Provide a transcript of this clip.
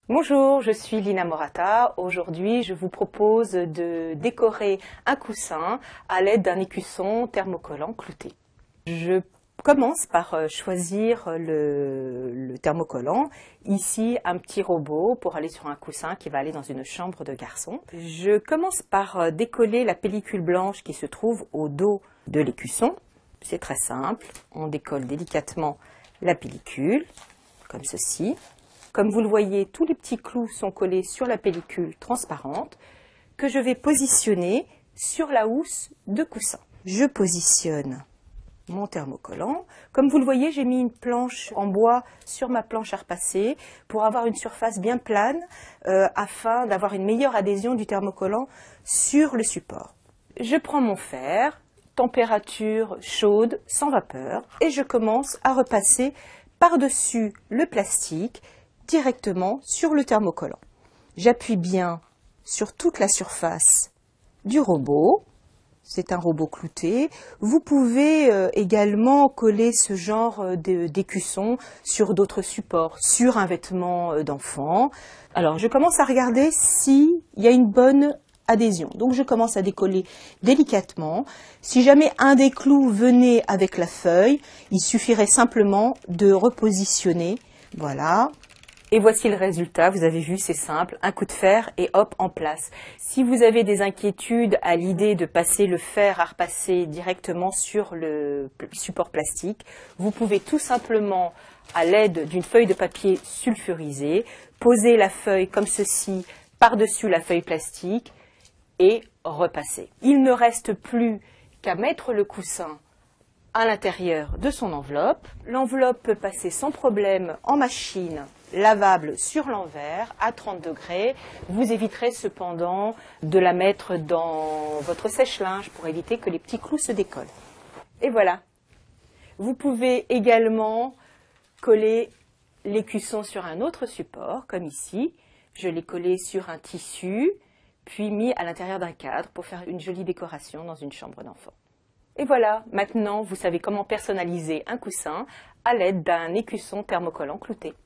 Bonjour, je suis Lina Morata. Aujourd'hui, je vous propose de décorer un coussin à l'aide d'un écusson thermocollant clouté. Je commence par choisir le thermocollant. Ici, un petit robot pour aller sur un coussin qui va aller dans une chambre de garçon. Je commence par décoller la pellicule blanche qui se trouve au dos de l'écusson. C'est très simple. On décolle délicatement la pellicule, comme ceci. Comme vous le voyez, tous les petits clous sont collés sur la pellicule transparente que je vais positionner sur la housse de coussin. Je positionne mon thermocollant. Comme vous le voyez, j'ai mis une planche en bois sur ma planche à repasser pour avoir une surface bien plane afin d'avoir une meilleure adhésion du thermocollant sur le support. Je prends mon fer, température chaude, sans vapeur, et je commence à repasser par-dessus le plastique directement sur le thermocollant. J'appuie bien sur toute la surface du robot. C'est un robot clouté. Vous pouvez également coller ce genre d'écusson sur d'autres supports, sur un vêtement d'enfant. Alors, je commence à regarder s'il y a une bonne adhésion. Donc, je commence à décoller délicatement. Si jamais un des clous venait avec la feuille, il suffirait simplement de repositionner. Voilà. Et voici le résultat, vous avez vu, c'est simple, un coup de fer et hop, en place. Si vous avez des inquiétudes à l'idée de passer le fer à repasser directement sur le support plastique, vous pouvez tout simplement, à l'aide d'une feuille de papier sulfurisée, poser la feuille comme ceci par-dessus la feuille plastique et repasser. Il ne reste plus qu'à mettre le coussin à l'intérieur de son enveloppe. L'enveloppe peut passer sans problème en machine lavable sur l'envers à 30 degrés. Vous éviterez cependant de la mettre dans votre sèche-linge pour éviter que les petits clous se décollent. Et voilà. Vous pouvez également coller l'écusson sur un autre support, comme ici. Je l'ai collé sur un tissu, puis mis à l'intérieur d'un cadre pour faire une jolie décoration dans une chambre d'enfant. Et voilà, maintenant vous savez comment personnaliser un coussin à l'aide d'un écusson thermocollant clouté.